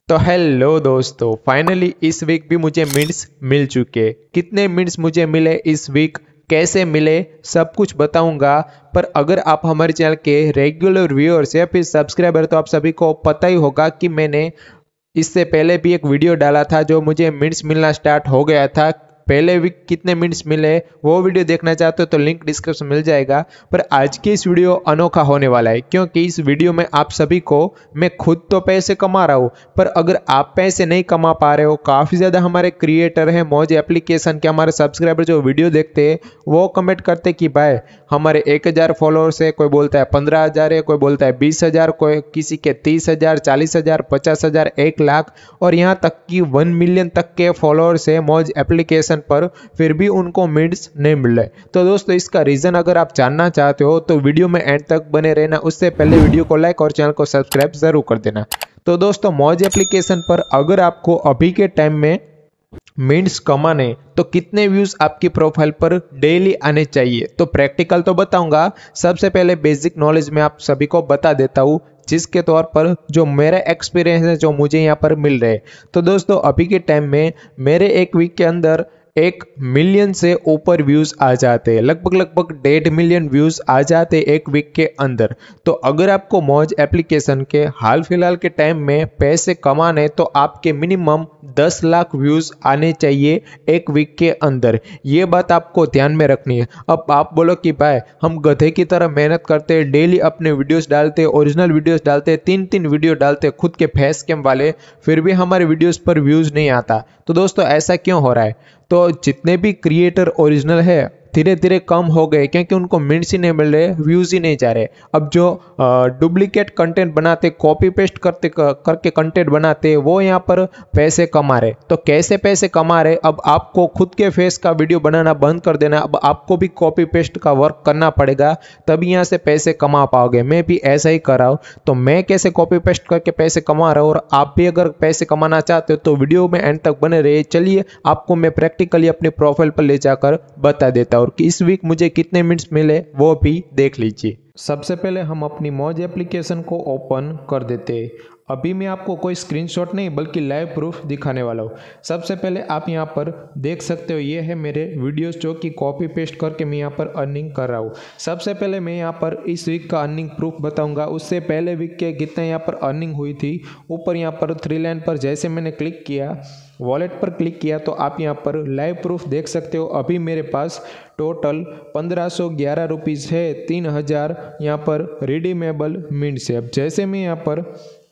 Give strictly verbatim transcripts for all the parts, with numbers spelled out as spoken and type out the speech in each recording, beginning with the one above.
तो हेलो दोस्तों, फाइनली इस वीक भी मुझे मिनट्स मिल चुके। कितने मिनट्स मुझे मिले इस वीक, कैसे मिले, सब कुछ बताऊंगा। पर अगर आप हमारे चैनल के रेगुलर व्यूअर्स या फिर सब्सक्राइबर तो आप सभी को पता ही होगा कि मैंने इससे पहले भी एक वीडियो डाला था जो मुझे मिनट्स मिलना स्टार्ट हो गया था। पहले वीक कितने मिनट्स मिले वो वीडियो देखना चाहते हो तो लिंक डिस्क्रिप्शन मिल जाएगा। पर आज की इस वीडियो अनोखा होने वाला है, क्योंकि इस वीडियो में आप सभी को मैं खुद तो पैसे कमा रहा हूँ, पर अगर आप पैसे नहीं कमा पा रहे हो, काफ़ी ज़्यादा हमारे क्रिएटर हैं मौज एप्लीकेशन के, हमारे सब्सक्राइबर जो वीडियो देखते हैं वो कमेंट करते कि भाई हमारे एक हज़ार फॉलोअर्स है, कोई बोलता है पंद्रह हज़ार है, कोई बोलता है बीस हज़ार, कोई किसी के तीस हज़ार, चालीस हज़ार, पचास हज़ार, एक लाख और यहाँ तक कि वन मिलियन तक के फॉलोअर्स है मौज एप्लीकेशन पर, फिर भी उनको मिनट्स नहीं मिल रहे। तो दोस्तों इसका रीज़न अगर आप जानना चाहते हो तो वीडियो में एंड तक बने रहना। उससे पहले वीडियो को लाइक और चैनल को सब्सक्राइब जरूर कर देना। तो दोस्तों मौज एप्लीकेशन पर अगर आपको अभी के टाइम में मिनट्स कमाने तो कितने व्यूज आपकी प्रोफाइल पर डेली आने चाहिए, तो प्रैक्टिकल तो बताऊंगा। सबसे पहले बेसिक नॉलेज में आप सभी को बता देता हूँ, जिसके तौर पर जो मेरा एक्सपीरियंस है जो मुझे यहाँ पर मिल रहे हैं। तो दोस्तों अभी के टाइम में मेरे एक वीक के अंदर एक मिलियन से ऊपर व्यूज आ जाते हैं, लगभग लगभग डेढ़ मिलियन व्यूज आ जाते एक वीक के अंदर। तो अगर आपको मौज एप्लीकेशन के हाल फिलहाल के टाइम में पैसे कमाने तो आपके मिनिमम दस लाख व्यूज आने चाहिए एक वीक के अंदर। ये बात आपको ध्यान में रखनी है। अब आप बोलो कि भाई हम गधे की तरह मेहनत करते हैं, डेली अपने वीडियोस डालते हैं, ओरिजिनल वीडियोस डालते हैं, तीन तीन वीडियो डालते हैं खुद के फेस कैम वाले, फिर भी हमारे वीडियोस पर व्यूज नहीं आता। तो दोस्तों ऐसा क्यों हो रहा है? तो जितने भी क्रिएटर ओरिजिनल है धीरे धीरे कम हो गए, क्योंकि उनको मिनट्स ही नहीं मिल रहे, व्यूज ही नहीं जा रहे। अब जो डुप्लीकेट कंटेंट बनाते, कॉपी पेस्ट करते करके कंटेंट बनाते, वो यहाँ पर पैसे कमा रहे। तो कैसे पैसे कमा रहे? अब आपको खुद के फेस का वीडियो बनाना बंद कर देना, अब आपको भी कॉपी पेस्ट का वर्क करना पड़ेगा, तभी यहाँ से पैसे कमा पाओगे। मैं भी ऐसा ही कर रहा हूँ। तो मैं कैसे कॉपी पेस्ट करके पैसे कमा रहा हूँ, और आप भी अगर पैसे कमाना चाहते हो तो वीडियो में एंड तक बने रहिए। चलिए आपको मैं प्रैक्टिकली अपने प्रोफाइल पर ले जाकर बता देता हूँ कि इस वीक मुझे कितने मिनट्स मिले वो भी देख लीजिए। सबसे पहले हम अपनी मौज एप्लीकेशन को ओपन कर देते हैं। अभी मैं आपको कोई स्क्रीनशॉट नहीं बल्कि लाइव प्रूफ दिखाने वाला हूँ। सबसे पहले आप यहाँ पर देख सकते हो, ये है मेरे वीडियोस जो कि कॉपी पेस्ट करके मैं यहाँ पर अर्निंग कर रहा हूँ। सबसे पहले मैं यहाँ पर इस वीक का अर्निंग प्रूफ बताऊँगा, उससे पहले वीक के कितने यहाँ पर अर्निंग हुई थी। ऊपर यहाँ पर थ्री लाइन पर जैसे मैंने क्लिक किया, वॉलेट पर क्लिक किया, तो आप यहाँ पर लाइव प्रूफ देख सकते हो। अभी मेरे पास टोटल पंद्रह सौ ग्यारह रुपीज़ है, तीन हज़ार यहाँ पर रिडीमेबल मिनट्स है। अब जैसे मैं यहाँ पर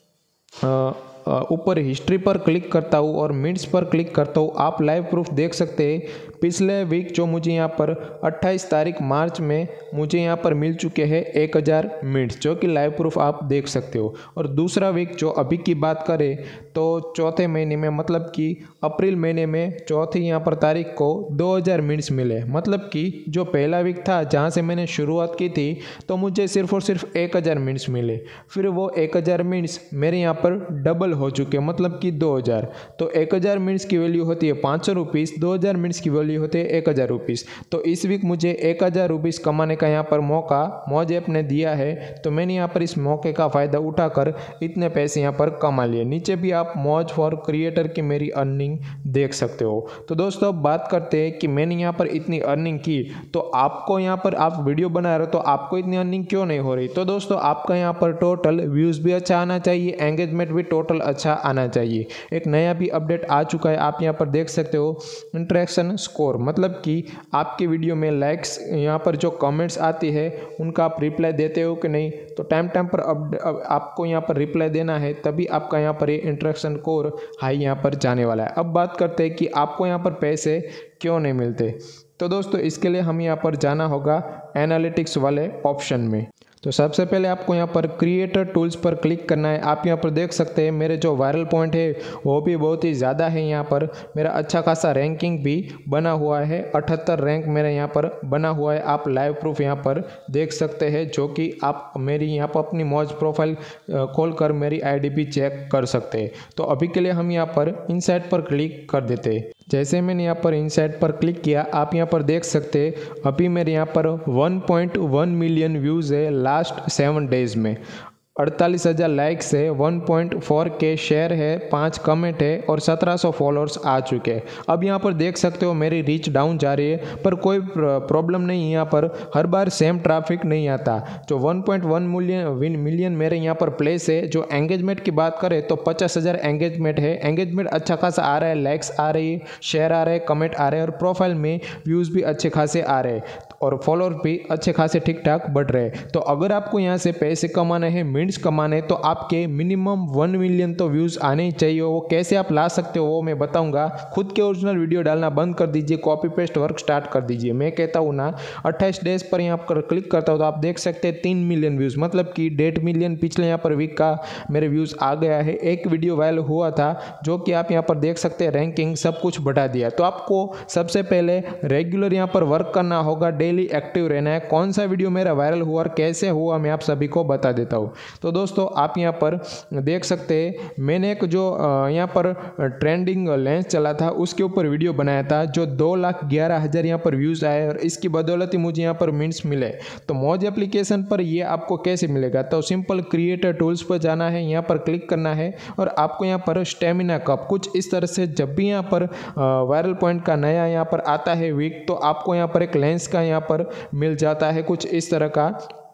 ऊपर हिस्ट्री पर क्लिक करता हूँ और मिनट्स पर क्लिक करता हूँ, आप लाइव प्रूफ देख सकते हैं। पिछले वीक जो मुझे यहाँ पर अट्ठाईस तारीख मार्च में मुझे यहाँ पर मिल चुके हैं एक हज़ार मिनट्स, जो कि लाइव प्रूफ आप देख सकते हो। और दूसरा वीक जो अभी की बात करें तो चौथे महीने में, मतलब कि अप्रैल महीने में चौथी यहाँ पर तारीख को दो हज़ार मिनट्स मिले। मतलब कि जो पहला वीक था जहाँ से मैंने शुरुआत की थी तो मुझे सिर्फ और सिर्फ एक हज़ार मिनट्स मिले, फिर वो एक हज़ार मिनट्स मेरे यहाँ पर डबल हो चुके, मतलब कि दो हज़ार। तो एक हज़ार मिनट्स की वैल्यू होती है पाँच सौ रुपीज़, दो हज़ार मिनट्स की वैल्यू होती है एक हज़ार रुपीज़। तो इस वीक मुझे एक हज़ार रुपीज़ कमाने का यहाँ पर मौका मौज ऐप ने दिया है, तो मैंने यहाँ पर इस मौके का फ़ायदा उठाकर इतने पैसे यहाँ पर कमा लिए। नीचे भी आप मौज फॉर क्रिएटर की मेरी अर्निंग देख सकते हो। तो दोस्तों अब बात करते हैं कि मैंने यहाँ पर इतनी अर्निंग की, तो आपको यहाँ पर आप वीडियो बना रहे हो तो आपको इतनी अर्निंग क्यों नहीं हो रही? तो दोस्तों आपका यहाँ पर टोटल व्यूज़ भी अच्छा आना चाहिए, एंगेजमेंट भी टोटल अच्छा आना चाहिए। एक नया भी अपडेट आ चुका है, आप यहाँ पर देख सकते हो इंटरेक्शन स्कोर, मतलब कि आपकी वीडियो में लाइक्स, यहाँ पर जो कमेंट्स आती है उनका आप रिप्लाई देते हो कि नहीं। तो टाइम टाइम पर अब, अब आपको यहाँ पर रिप्लाई देना है, तभी आपका यहाँ पर ये इंटरेक्शन स्कोर हाई यहाँ पर जाने वाला है। अब बात करते हैं कि आपको यहाँ पर पैसे क्यों नहीं मिलते। तो दोस्तों इसके लिए हम यहाँ पर जाना होगा एनालिटिक्स वाले ऑप्शन में। तो सबसे पहले आपको यहाँ पर क्रिएटर टूल्स पर क्लिक करना है। आप यहाँ पर देख सकते हैं मेरे जो वायरल पॉइंट है वो भी बहुत ही ज़्यादा है। यहाँ पर मेरा अच्छा खासा रैंकिंग भी बना हुआ है, अठहत्तर रैंक मेरा यहाँ पर बना हुआ है। आप लाइव प्रूफ यहाँ पर देख सकते हैं, जो कि आप मेरी यहाँ पर अपनी मौज प्रोफाइल खोलकर मेरी आईडी भी चेक कर सकते हैं। तो अभी के लिए हम यहाँ पर इनसाइट पर क्लिक कर देते हैं। जैसे मैंने यहाँ पर इनसाइट पर क्लिक किया, आप यहाँ पर देख सकते हैं अभी मेरे यहाँ पर one point one million views है लास्ट सेवन डेज़ में। अड़तालीस हज़ार लाइक्स है, one point four K share है, पाँच कमेंट है और सत्रह सौ फॉलोअर्स आ चुके हैं। अब यहाँ पर देख सकते हो मेरी रीच डाउन जा रही है, पर कोई प्रॉब्लम नहीं। यहाँ पर हर बार सेम ट्रैफिक नहीं आता। जो one point one million million मेरे यहाँ पर प्लेस है। जो एंगेजमेंट की बात करें तो पचास हज़ार एंगेजमेंट है। एंगेजमेंट अच्छा खासा आ रहा है, लाइक्स आ रही है, शेयर आ रहे हैं, कमेंट आ रहे हैं और प्रोफाइल में व्यूज़ भी अच्छे खासे आ रहे हैं और फॉलोअर भी अच्छे खासे ठीक ठाक बढ़ रहे हैं। तो अगर आपको यहाँ से पैसे कमाने हैं, मिनट्स कमाने, तो आपके मिनिमम वन मिलियन तो व्यूज़ आने ही चाहिए। वो कैसे आप ला सकते हो वो मैं बताऊंगा। खुद के ओरिजिनल वीडियो डालना बंद कर दीजिए, कॉपी पेस्ट वर्क स्टार्ट कर दीजिए। मैं कहता हूँ ना, अट्ठाईस डेज पर यहाँ पर क्लिक करता हूँ तो आप देख सकते हैं तीन मिलियन व्यूज़, मतलब कि डेढ़ मिलियन पिछले यहाँ पर वीक का मेरे व्यूज़ आ गया है। एक वीडियो वायरल हुआ था जो कि आप यहाँ पर देख सकते हैं, रैंकिंग सब कुछ बढ़ा दिया। तो आपको सबसे पहले रेगुलर यहाँ पर वर्क करना होगा, डेली एक्टिव रहना है। कौन सा वीडियो मेरा वायरल हुआ और कैसे हुआ मैं आप सभी को बता देता हूँ। तो दोस्तों आप यहाँ पर देख सकते हैं, मैंने एक जो यहाँ पर ट्रेंडिंग लेंस चला था उसके ऊपर वीडियो बनाया था, जो दो लाख ग्यारह हज़ार यहाँ पर व्यूज़ आए और इसकी बदौलत ही मुझे यहाँ पर मिनट्स मिले। तो मौज एप्लीकेशन पर ये आपको कैसे मिलेगा? तो सिंपल क्रिएटर टूल्स पर जाना है, यहाँ पर क्लिक करना है और आपको यहाँ पर स्टेमिना कप कुछ इस तरह से, जब भी यहाँ पर वायरल पॉइंट का नया यहाँ पर आता है वीक, तो आपको यहाँ पर एक लेंस का यहाँ पर मिल जाता है कुछ इस तरह का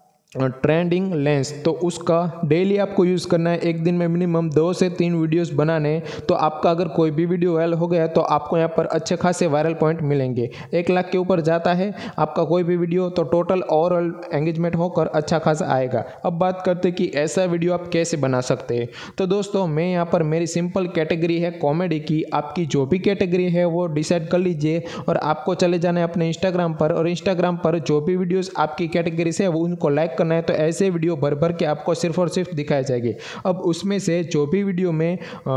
ट्रेंडिंग लेंस। तो उसका डेली आपको यूज़ करना है, एक दिन में मिनिमम दो से तीन वीडियोस बनाने। तो आपका अगर कोई भी वीडियो वायरल हो गया तो आपको यहाँ पर अच्छे खासे वायरल पॉइंट मिलेंगे। एक लाख के ऊपर जाता है आपका कोई भी वीडियो तो टोटल ओवरऑल एंगेजमेंट होकर अच्छा खासा आएगा। अब बात करते हैं कि ऐसा वीडियो आप कैसे बना सकते हैं। तो दोस्तों मैं यहाँ पर, मेरी सिंपल कैटेगरी है कॉमेडी की। आपकी जो भी कैटेगरी है वो डिसाइड कर लीजिए और आपको चले जाना है अपने इंस्टाग्राम पर, और इंस्टाग्राम पर जो भी वीडियोज़ आपकी कैटेगरी से वो उनको लाइक करना है। तो ऐसे वीडियो भर भर के आपको सिर्फ और सिर्फ दिखाई जाएगी। अब उसमें से जो भी वीडियो में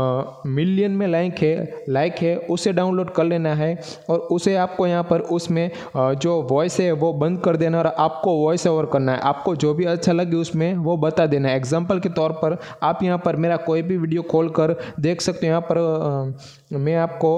मिलियन में लाइक है लाइक है उसे डाउनलोड कर लेना है और उसे आपको यहाँ पर उसमें आ, जो वॉइस है वो बंद कर देना और आपको वॉइस ओवर करना है। आपको जो भी अच्छा लगे उसमें वो बता देना है। एग्जाम्पल के तौर पर आप यहाँ पर मेरा कोई भी वीडियो खोल कर देख सकते हो। यहाँ पर आ, मैं आपको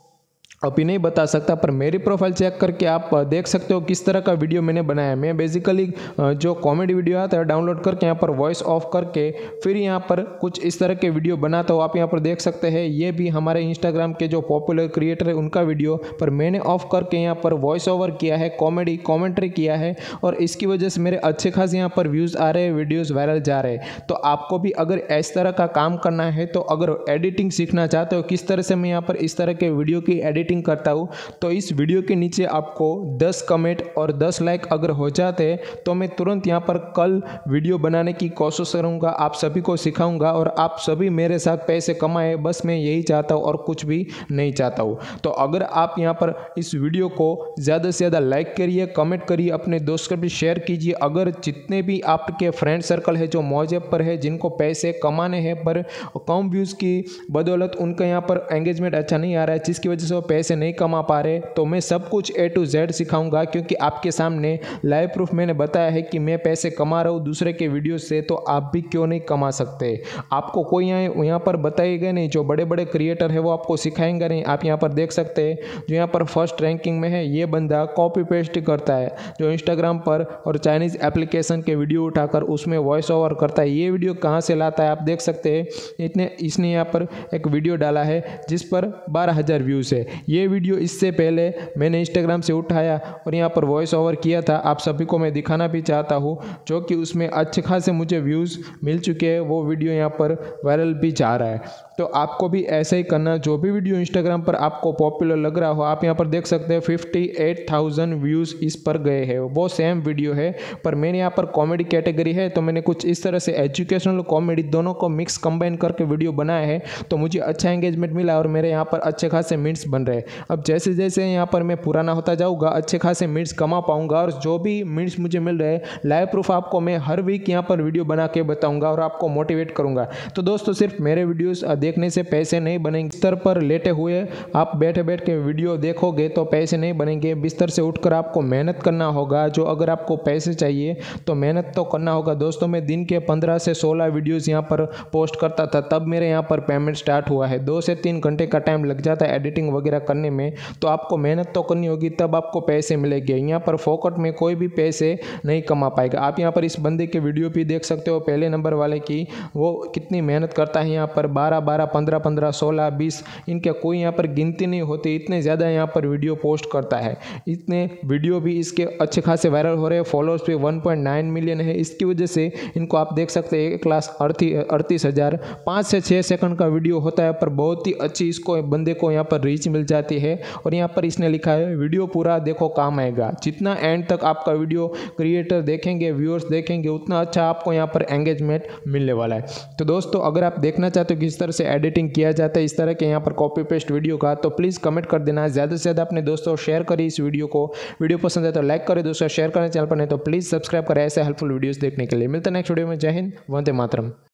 अभी नहीं बता सकता, पर मेरी प्रोफाइल चेक करके आप देख सकते हो किस तरह का वीडियो मैंने बनाया है। मैं बेसिकली जो कॉमेडी वीडियो आता है डाउनलोड करके यहाँ पर वॉइस ऑफ करके फिर यहाँ पर कुछ इस तरह के वीडियो बनाता हूँ। आप यहाँ पर देख सकते हैं, ये भी हमारे इंस्टाग्राम के जो पॉपुलर क्रिएटर है उनका वीडियो, पर मैंने ऑफ करके यहाँ पर वॉइस ओवर किया है, कॉमेडी कॉमेंट्री किया है और इसकी वजह से मेरे अच्छे खास यहाँ पर व्यूज़ आ रहे हैं, वीडियोज़ वायरल जा रहे हैं। तो आपको भी अगर इस तरह का काम करना है, तो अगर एडिटिंग सीखना चाहते हो किस तरह से मैं यहाँ पर इस तरह के वीडियो की एडिटिंग करता हूँ, तो इस वीडियो के नीचे आपको दस कमेंट और दस लाइक अगर हो जाते हैं तो मैं तुरंत यहाँ पर कल वीडियो बनाने की कोशिश करूँगा, आप सभी को सिखाऊंगा और आप सभी मेरे साथ पैसे कमाए। बस मैं यही चाहता हूँ और कुछ भी नहीं चाहता हूँ। तो अगर आप यहाँ पर इस वीडियो को ज़्यादा से ज़्यादा लाइक करिए, कमेंट करिए, अपने दोस्त को भी शेयर कीजिए। अगर जितने भी आपके फ्रेंड सर्कल है जो मौज ऐप पर है, जिनको पैसे कमाने हैं पर कम व्यूज़ की बदौलत उनका यहाँ पर एंगेजमेंट अच्छा नहीं आ रहा है, जिसकी वजह से वो पैसे नहीं कमा पा रहे, तो मैं सब कुछ ए टू जेड सिखाऊंगा। क्योंकि आपके सामने लाइव प्रूफ मैंने बताया है कि मैं पैसे कमा रहा हूँ दूसरे के वीडियो से, तो आप भी क्यों नहीं कमा सकते। आपको कोई यहाँ यहाँ पर बताएगा नहीं, जो बड़े बड़े क्रिएटर है वो आपको सिखाएंगे नहीं। आप यहाँ पर देख सकते हैं, जो यहाँ पर फर्स्ट रैंकिंग में है ये बंदा कॉपी पेस्ट करता है, जो इंस्टाग्राम पर और चाइनीज़ एप्लीकेशन के वीडियो उठाकर उसमें वॉइस ओवर करता है। ये वीडियो कहाँ से लाता है आप देख सकते हैं। इतने इसने यहाँ पर एक वीडियो डाला है जिस पर बारह हज़ार व्यूज़ है। ये वीडियो इससे पहले मैंने इंस्टाग्राम से उठाया और यहाँ पर वॉइस ओवर किया था, आप सभी को मैं दिखाना भी चाहता हूँ, जो कि उसमें अच्छे खासे मुझे व्यूज़ मिल चुके हैं। वो वीडियो यहाँ पर वायरल भी जा रहा है। तो आपको भी ऐसे ही करना। जो भी वीडियो इंस्टाग्राम पर आपको पॉपुलर लग रहा हो, आप यहाँ पर देख सकते हैं फिफ्टी एट थाउजेंड व्यूज़ इस पर गए हैं। वो सेम वीडियो है, पर मैंने यहाँ पर कॉमेडी कैटेगरी है तो मैंने कुछ इस तरह से एजुकेशनल कॉमेडी दोनों को मिक्स कंबाइन करके वीडियो बनाया है, तो मुझे अच्छा एंगेजमेंट मिला और मेरे यहाँ पर अच्छे खासे मिनट्स बन रहे हैं। अब जैसे जैसे यहाँ पर मैं पुराना होता जाऊँगा, अच्छे खासे मिनट्स कमा पाऊँगा और जो भी मिनट्स मुझे मिल रहे हैं लाइव प्रूफ आपको मैं हर वीक यहाँ पर वीडियो बना के बताऊँगा और आपको मोटिवेट करूँगा। तो दोस्तों सिर्फ मेरे वीडियोज़ देखने से पैसे नहीं बनेंगे। बिस्तर पर लेटे हुए आप बैठे बैठ के वीडियो देखोगे तो पैसे नहीं बनेंगे। बिस्तर से उठकर आपको मेहनत करना होगा। जो अगर आपको पैसे चाहिए तो मेहनत तो करना होगा। दोस्तों मैं दिन के पंद्रह से सोलह वीडियोज़ यहाँ पर पोस्ट करता था, तब मेरे यहाँ पर पेमेंट स्टार्ट हुआ है। दो से तीन घंटे का टाइम लग जाता है एडिटिंग वगैरह करने में, तो आपको मेहनत तो करनी होगी, तब आपको पैसे मिलेंगे। यहाँ पर फोकट में कोई भी पैसे नहीं कमा पाएगा। आप यहाँ पर इस बंदे के वीडियो भी देख सकते हो, पहले नंबर वाले की, वो कितनी मेहनत करता है। यहाँ पर बारह बारह पंद्रह पंद्रह सोलह बीस, इनके कोई यहाँ पर गिनती नहीं होती, इतने ज़्यादा यहाँ पर वीडियो पोस्ट करता है। इतने वीडियो भी इसके अच्छे खासे वायरल हो रहे हैं, फॉलोअर्स भी वन पॉइंट नाइन मिलियन है। इसकी वजह से इनको आप देख सकते हैं एक लाख अड़ती अड़तीस हज़ार पाँच से छः सेकंड का वीडियो होता है, पर बहुत ही अच्छी इसको बंदे को यहाँ पर रीच मिल जाती है। और यहाँ पर इसने लिखा है वीडियो पूरा देखो काम आएगा। जितना एंड तक आपका वीडियो क्रिएटर देखेंगे, व्यूअर्स देखेंगे, उतना अच्छा आपको यहाँ पर एंगेजमेंट मिलने वाला है। तो दोस्तों अगर आप देखना चाहते हो कि किस तरह से एडिटिंग किया जाता है इस तरह के यहाँ पर कॉपी पेस्ट वीडियो का, तो प्लीज़ कमेंट कर देना। ज़्यादा से ज़्यादा अपने दोस्तों शेयर करिए इस वीडियो को। वीडियो पसंद है तो लाइक करें दोस्तों, शेयर करें, चैनल पर नहीं तो प्लीज़ सब्सक्राइब करें ऐसे हेल्पफुल वीडियोस देखने के लिए। मिलते हैं नेक्स्ट वीडियो में। जय हिंद, वंदे मातरम।